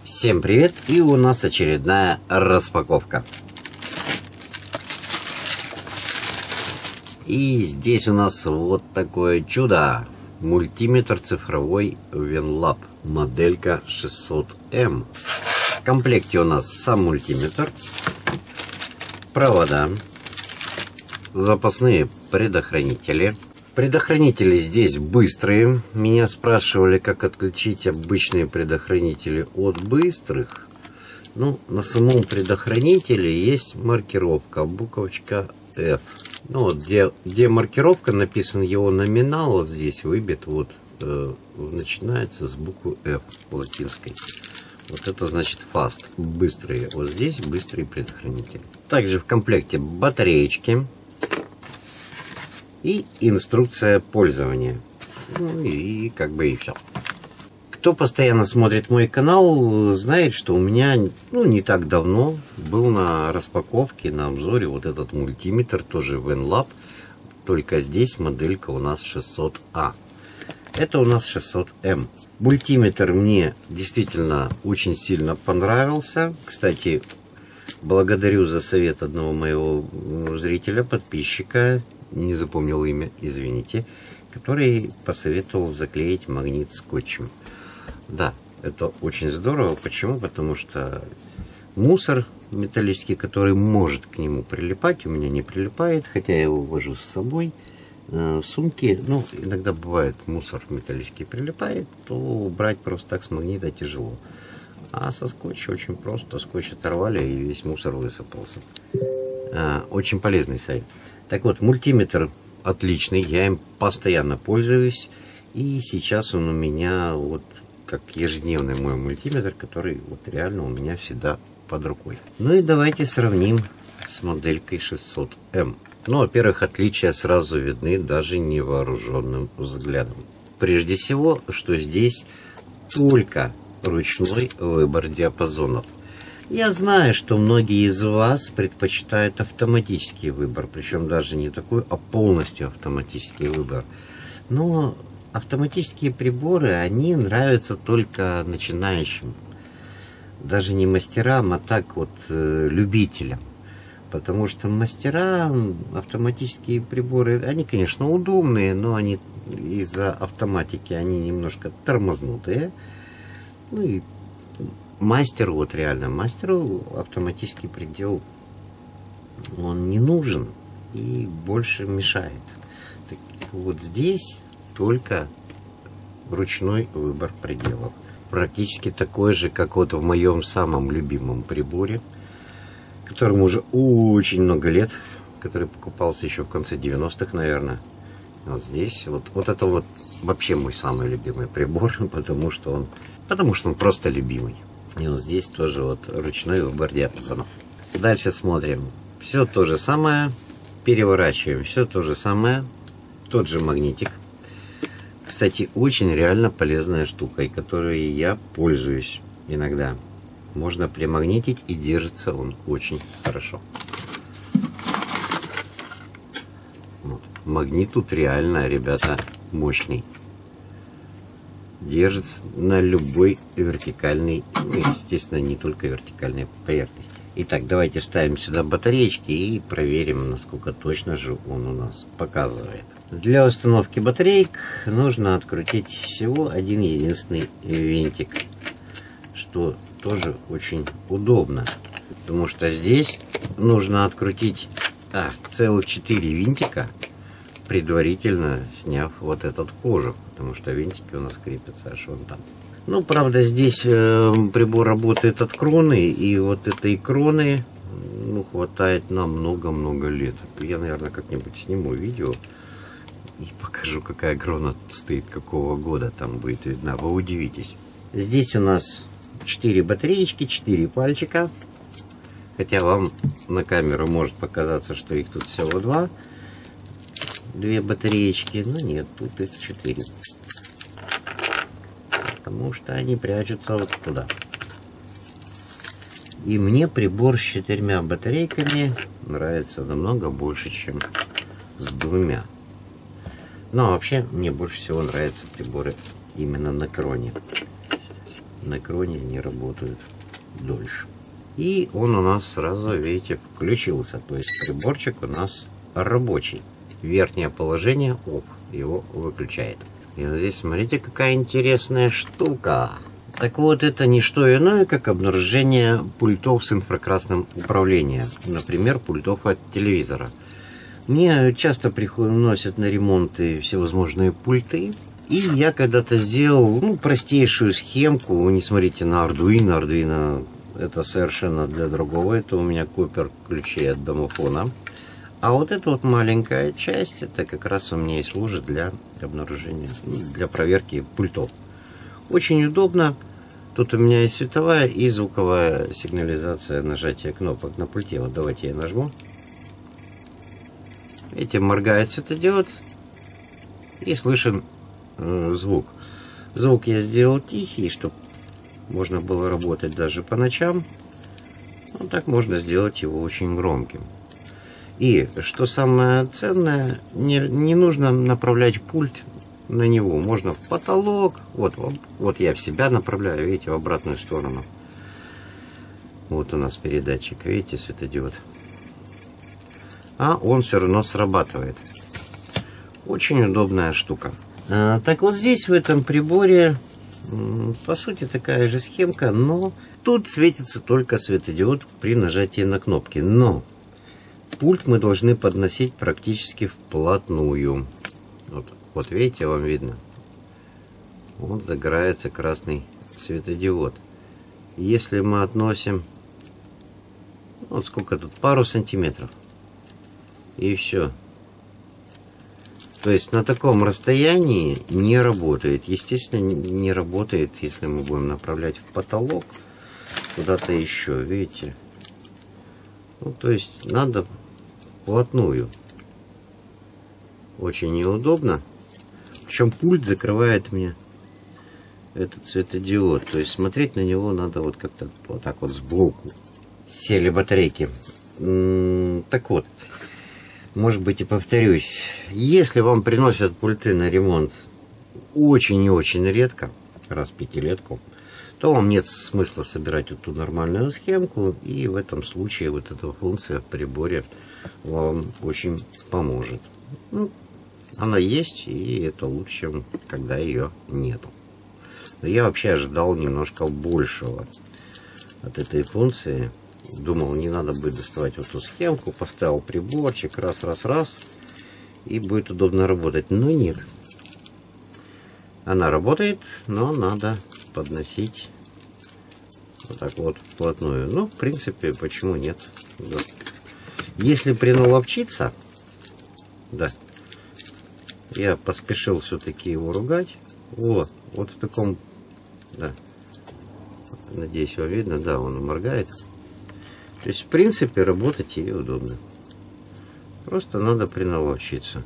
Всем привет! И у нас очередная распаковка. И здесь у нас вот такое чудо. Мультиметр цифровой Venlab. Моделька 600M. В комплекте у нас сам мультиметр, провода, запасные предохранители. Предохранители здесь быстрые. Меня спрашивали, как отключить обычные предохранители от быстрых. Ну, на самом предохранителе есть маркировка, буковочка F. Ну, вот где маркировка, написан его номинал, вот здесь выбит, вот, начинается с буквы F латинской. Вот это значит fast, быстрые. Вот здесь быстрые предохранители. Также в комплекте батареечки. И инструкция пользования. Ну и как бы и все. Кто постоянно смотрит мой канал, знает, что у меня не так давно был на распаковке, на обзоре вот этот мультиметр, тоже Venlab. Только здесь моделька у нас 600A. Это у нас 600M. Мультиметр мне действительно очень сильно понравился. Кстати, благодарю за совет одного моего зрителя, подписчика. Не запомнил имя, извините, который посоветовал заклеить магнит скотчем. Да, это очень здорово. Почему? Потому что мусор металлический, который может к нему прилипать, у меня не прилипает, хотя я его вожу с собой в сумке. Ну, иногда бывает мусор металлический прилипает, то убрать просто так с магнита тяжело. А со скотча очень просто. Скотч оторвали, и весь мусор высыпался. Очень полезный совет. Так вот, мультиметр отличный, я им постоянно пользуюсь. И сейчас он у меня вот как ежедневный мой мультиметр, который вот реально у меня всегда под рукой. Ну и давайте сравним с моделькой 600M. Ну, во-первых, отличия сразу видны даже невооруженным взглядом. Прежде всего, что здесь только ручной выбор диапазонов. Я знаю, что многие из вас предпочитают автоматический выбор, причем даже не такой, а полностью автоматический выбор. Но автоматические приборы, они нравятся только начинающим. Даже не мастерам, а так вот любителям. Потому что мастера, автоматические приборы, они, конечно, удобные, но они из-за автоматики, они немножко тормознутые. Ну и мастеру, вот реально, мастеру автоматический предел, он не нужен и больше мешает. Так вот здесь только ручной выбор пределов. Практически такой же, как вот в моем самом любимом приборе, которому уже очень много лет, который покупался еще в конце 90-х, наверное. Вот здесь, вот это вот вообще мой самый любимый прибор, потому что он просто любимый. И вот здесь тоже вот ручной выбор диапазонов. Дальше смотрим. Все то же самое. Переворачиваем. Все то же самое. Тот же магнитик. Кстати, очень реально полезная штука, и которой я пользуюсь иногда. Можно примагнитить, и держится он очень хорошо. Вот. Магнит тут реально, ребята, мощный. Держится на любой вертикальной, естественно, не только вертикальной поверхности. Итак, давайте вставим сюда батареечки и проверим, насколько точно же он у нас показывает. Для установки батареек нужно открутить всего один единственный винтик, что тоже очень удобно, потому что здесь нужно открутить целых 4 винтика, предварительно сняв вот этот кожух, потому что винтики у нас крепятся аж вон там. Ну, правда, здесь прибор работает от кроны, и вот этой кроны хватает на много-много лет. Я, наверное, как-нибудь сниму видео и покажу, какая крона стоит, какого года там будет видна. Вы удивитесь. Здесь у нас 4 батареечки, 4 пальчика. Хотя вам на камеру может показаться, что их тут всего 2 батареечки, но нет, тут их 4. Потому что они прячутся вот туда. И мне прибор с 4 батарейками нравится намного больше, чем с 2. Но вообще мне больше всего нравятся приборы именно на кроне. на кроне они работают дольше. И он у нас сразу, видите, включился. То есть приборчик у нас рабочий. Верхнее положение, оп, его выключает. И вот здесь смотрите, какая интересная штука. Так вот, это не что иное, как обнаружение пультов с инфракрасным управлением. Например, пультов от телевизора. Мне часто приносят на ремонты всевозможные пульты. И я когда-то сделал простейшую схемку. Не смотрите на Arduino. Arduino это совершенно для другого. Это у меня копер ключей от домофона. А вот эта вот маленькая часть, это как раз у меня и служит для обнаружения, для проверки пультов. Очень удобно. Тут у меня и световая, и звуковая сигнализация нажатия кнопок на пульте. Вот давайте я нажму. Видите, моргает светодиод. И слышен звук. Звук я сделал тихий, чтобы можно было работать даже по ночам. Вот так можно сделать его очень громким. И, что самое ценное, не нужно направлять пульт на него. Можно в потолок. Вот я в себя направляю, видите, в обратную сторону. Вот у нас передатчик, видите, светодиод. А он все равно срабатывает. Очень удобная штука. Так вот здесь, в этом приборе, по сути, такая же схемка, но тут светится только светодиод при нажатии на кнопки. Но пульт мы должны подносить практически вплотную. Вот видите, вам видно. Вот загорается красный светодиод. Если мы относим, вот сколько тут, пару сантиметров. И все. То есть на таком расстоянии не работает. Естественно, не работает, если мы будем направлять в потолок куда-то еще. Видите? То есть надо вплотную. Очень неудобно. Причем пульт закрывает мне этот светодиод. То есть смотреть на него надо вот как-то вот так вот сбоку. Сели батарейки. Так вот. Может быть, и повторюсь. Если вам приносят пульты на ремонт очень и очень редко, раз в пятилетку, то вам нет смысла собирать вот ту нормальную схемку. И в этом случае вот эта функция в приборе вам очень поможет. Она есть, и это лучше, чем когда ее нету. Но я вообще ожидал немножко большего от этой функции. Думал, не надо будет доставать вот эту схемку. Поставил приборчик, раз, и будет удобно работать. Но нет. Она работает, но надо подносить вот так вот вплотную. Ну, в принципе, почему нет? Да. Если приналовчиться, да, я поспешил все-таки его ругать. Вот в таком, да, надеюсь, вам видно, да, он моргает. То есть, в принципе, работать ей удобно. Просто надо приналовчиться.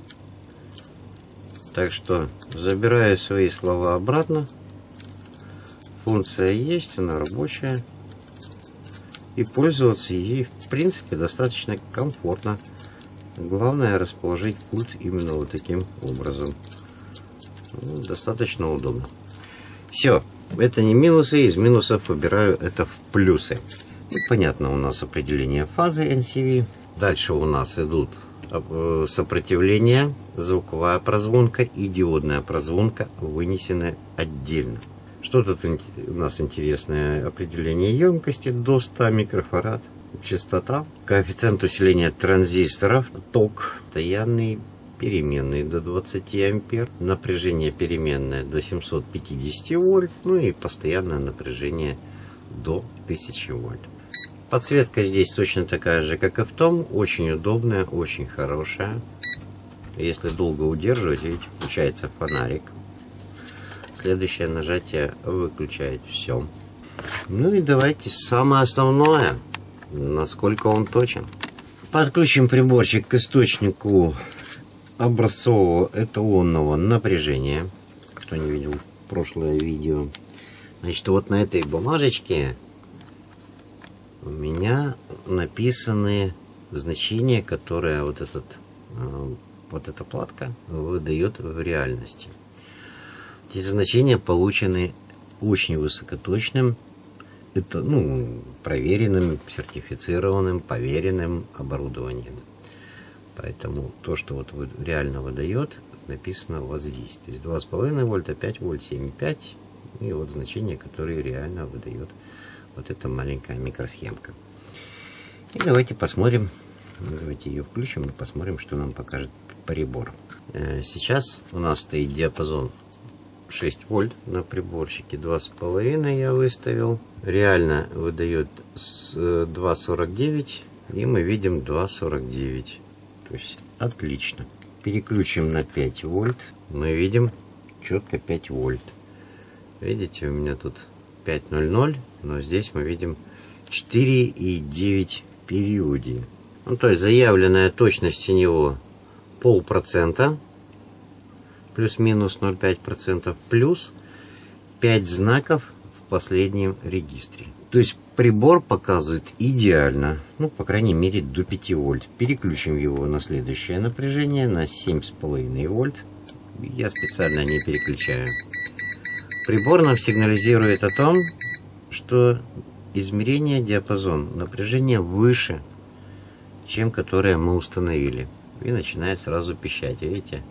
Так что, забираю свои слова обратно. Функция есть, она рабочая. И пользоваться ей, в принципе, достаточно комфортно. Главное расположить пульт именно вот таким образом. Достаточно удобно. Все, это не минусы, из минусов выбираю это в плюсы. Понятно, у нас определение фазы NCV. Дальше у нас идут сопротивление, звуковая прозвонка и диодная прозвонка, вынесены отдельно. Что тут у нас интересное? Определение емкости до 100 микрофарад, частота, коэффициент усиления транзисторов, ток постоянный, переменный до 20 ампер, напряжение переменное до 750 вольт, ну и постоянное напряжение до 1000 вольт. Подсветка здесь точно такая же, как и в том. Очень удобная, очень хорошая. Если долго удерживать, видите, включается фонарик. Следующее нажатие выключает все. Ну и давайте самое основное. Насколько он точен. Подключим приборчик к источнику образцового эталонного напряжения. Кто не видел прошлое видео. Значит, вот на этой бумажечке у меня написаны значения, которые вот эта платка выдает в реальности. Эти значения получены очень высокоточным, это, проверенным, сертифицированным, поверенным оборудованием. Поэтому то, что вот реально выдает, написано вот здесь. То есть 2,5 вольта, 5 вольт, 7,5. И вот значение, которое реально выдает вот эта маленькая микросхемка. И давайте посмотрим. Давайте ее включим и посмотрим, что нам покажет прибор. Сейчас у нас стоит диапазон 6 вольт на приборчике. 2,5 я выставил. Реально выдает 2,49. И мы видим 2,49. То есть отлично. Переключим на 5 вольт. Мы видим четко 5 вольт. Видите, у меня тут 5,00. Но здесь мы видим 4,9 периоде. Ну, то есть заявленная точность у него 0,5%, плюс-минус 0,5%, плюс 5 знаков в последнем регистре. То есть прибор показывает идеально, ну, по крайней мере, до 5 вольт. Переключим его на следующее напряжение, на 7,5 вольт. Я специально не переключаю. Прибор нам сигнализирует о том, что измерение диапазон напряжения выше, чем которое мы установили. И начинает сразу пищать. Видите?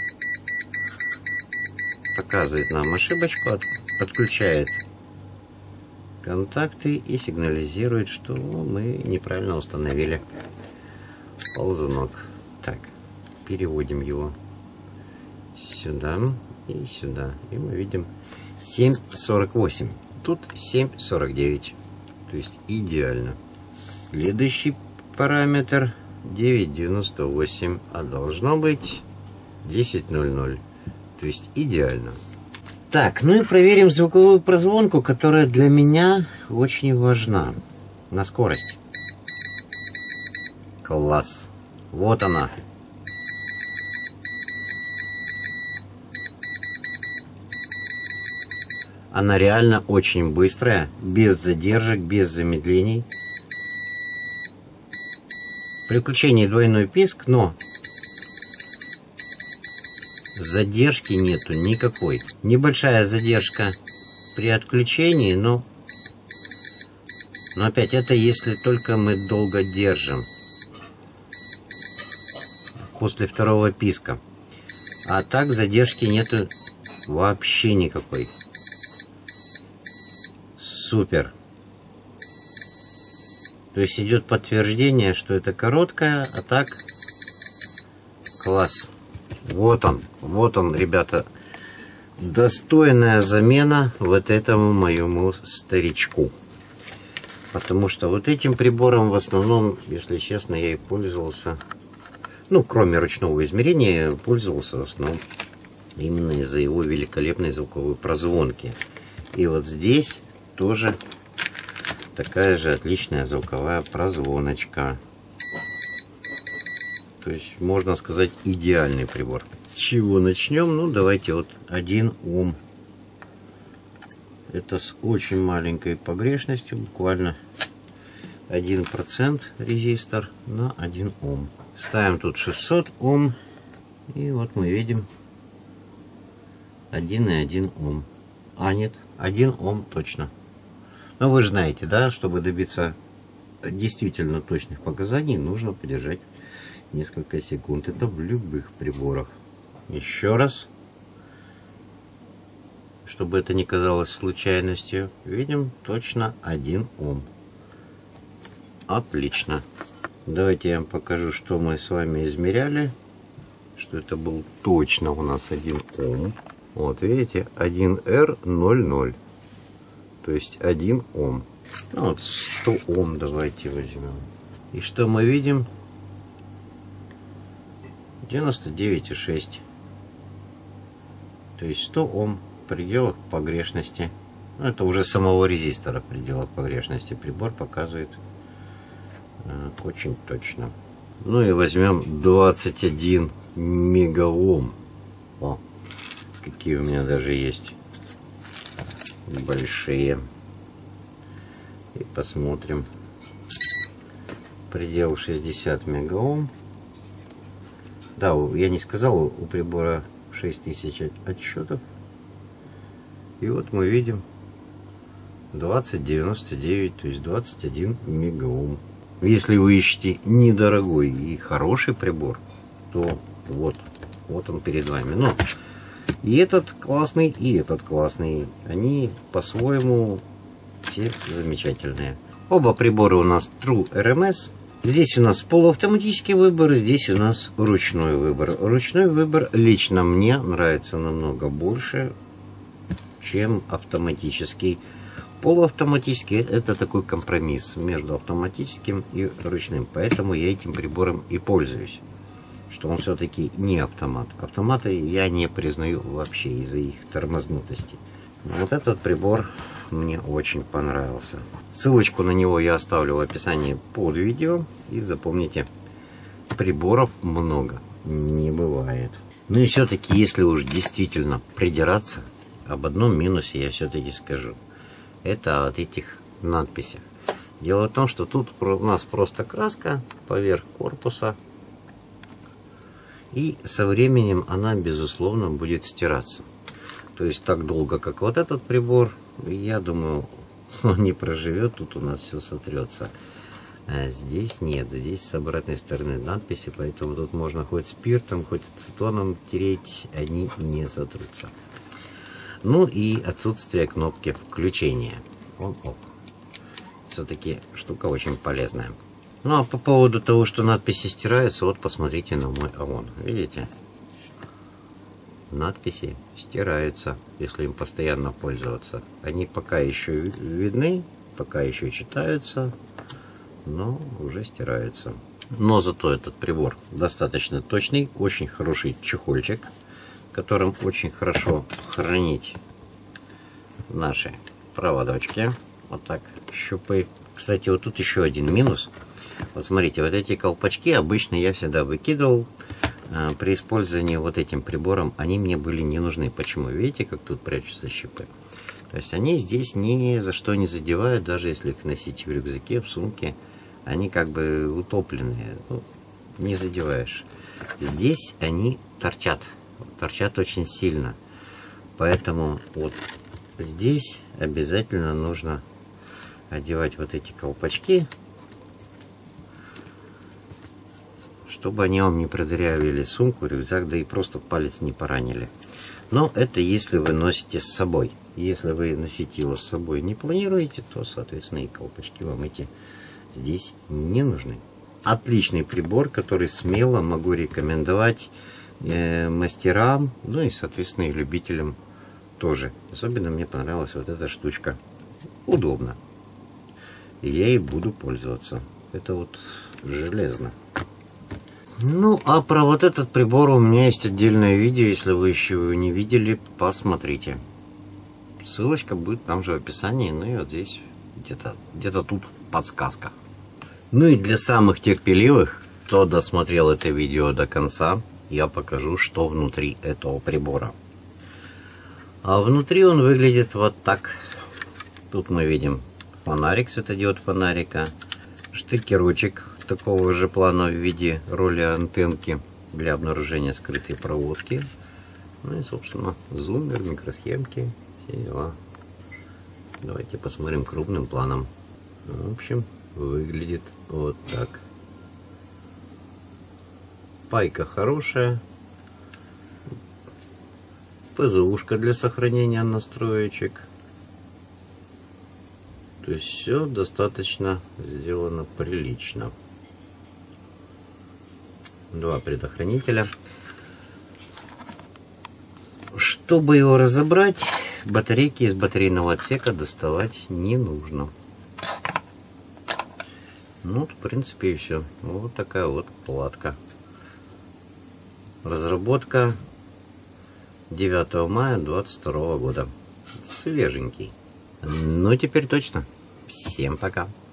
Показывает нам ошибочку, отключает контакты и сигнализирует, что мы неправильно установили ползунок. Так, переводим его сюда и сюда. И мы видим 7,48. Тут 7,49. То есть идеально. Следующий параметр 9,98, а должно быть 10,00. То есть идеально. Так, ну и проверим звуковую прозвонку, которая для меня очень важна. На скорость. Класс. Вот она. Она реально очень быстрая, без задержек, без замедлений. При включении двойной писк, но задержки нету никакой. Небольшая задержка при отключении, но опять это если только мы долго держим после второго писка. А так задержки нету вообще никакой. Супер. То есть идет подтверждение, что это короткая, а так класс. Вот он, ребята, достойная замена вот этому моему старичку. Потому что вот этим прибором в основном, если честно, я и пользовался, ну, кроме ручного измерения, пользовался в основном именно из-за его великолепной звуковой прозвонки. И вот здесь тоже такая же отличная звуковая прозвоночка. То есть, можно сказать, идеальный прибор. С чего начнем? Ну, давайте вот 1 Ом. Это с очень маленькой погрешностью, буквально 1% резистор на 1 Ом. Ставим тут 600 Ом. И вот мы видим 1,1 Ом. А нет, 1 Ом точно. Но вы же знаете, да, чтобы добиться действительно точных показаний, нужно подержать несколько секунд. Это в любых приборах. Еще раз, чтобы это не казалось случайностью, видим точно 1 Ом. Отлично. Давайте я вам покажу, что мы с вами измеряли. Что это был точно у нас 1 Ом. Вот видите, 1R00. То есть 1 Ом. Ну, вот 100 Ом давайте возьмем. И что мы видим? 99,6. То есть 100 Ом в пределах погрешности. Ну, это уже самого резистора в пределах погрешности. Прибор показывает очень точно. Ну и возьмем 21 мегаом. О, какие у меня даже есть. Большие. И посмотрим. Предел 60 мегаом. Да, я не сказал, у прибора 6000 отсчетов. И вот мы видим 2099, то есть 21 мегаом. Если вы ищете недорогой и хороший прибор, то вот он перед вами. Но и этот классный, и этот классный. Они по-своему все замечательные. Оба прибора у нас True RMS. Здесь у нас полуавтоматический выбор, здесь у нас ручной выбор. Ручной выбор лично мне нравится намного больше, чем автоматический. Полуавтоматический — это такой компромисс между автоматическим и ручным. Поэтому я этим прибором и пользуюсь. Что он все-таки не автомат. Автоматы я не признаю вообще из-за их тормознутости. Но вот этот прибор мне очень понравился. Ссылочку на него я оставлю в описании под видео. И запомните, приборов много не бывает. Ну и все-таки, если уж действительно придираться, об одном минусе я все-таки скажу. Это от этих надписей. Дело в том, что тут у нас просто краска поверх корпуса. И со временем она, безусловно, будет стираться. То есть так долго, как вот этот прибор, я думаю, он не проживет. Тут у нас все сотрется. А здесь нет. Здесь с обратной стороны надписи. Поэтому тут можно хоть спиртом, хоть ацетоном тереть. Они не сотрутся. Ну и отсутствие кнопки включения. On-off. Все-таки штука очень полезная. Ну а по поводу того, что надписи стираются, вот посмотрите на мой ОМОН. Видите? Надписи стираются, если им постоянно пользоваться. Они пока еще видны, пока еще читаются, но уже стираются. Но зато этот прибор достаточно точный, очень хороший чехольчик, которым очень хорошо хранить наши проводочки. Вот так, щупы. Кстати, вот тут еще один минус. Вот смотрите, вот эти колпачки обычно я всегда выкидывал. При использовании вот этим прибором они мне были не нужны. Почему? Видите, как тут прячутся щипы? То есть они здесь ни за что не задевают, даже если их носить в рюкзаке, в сумке. Они как бы утопленные. Ну, не задеваешь. Здесь они торчат. Торчат очень сильно. Поэтому вот здесь обязательно нужно одевать вот эти колпачки, чтобы они вам не продырявили сумку, рюкзак, да и просто палец не поранили. Но это если вы носите с собой. Если вы носить его с собой не планируете, то, соответственно, и колпачки вам эти здесь не нужны. Отличный прибор, который смело могу рекомендовать мастерам, ну и, соответственно, и любителям тоже. Особенно мне понравилась вот эта штучка. Удобно. И я ей буду пользоваться. Это вот железно. Ну, а про вот этот прибор у меня есть отдельное видео. Если вы еще его не видели, посмотрите. Ссылочка будет там же в описании. Ну и вот здесь, где-то тут подсказка. Ну и для самых терпеливых, кто досмотрел это видео до конца, я покажу, что внутри этого прибора. А внутри он выглядит вот так. Тут мы видим фонарик, светодиод фонарика, штекерочек такого же плана в виде роли антенки для обнаружения скрытой проводки. Ну и, собственно, зуммер, микросхемки, все дела. Давайте посмотрим крупным планом. В общем, выглядит вот так. Пайка хорошая. ПЗУшка для сохранения настроечек. То есть все достаточно сделано прилично. Два предохранителя. Чтобы его разобрать, батарейки из батарейного отсека доставать не нужно. Ну, в принципе, и все. Вот такая вот платка. Разработка 9 мая 2022 года. Свеженький. Ну, теперь точно. Всем пока.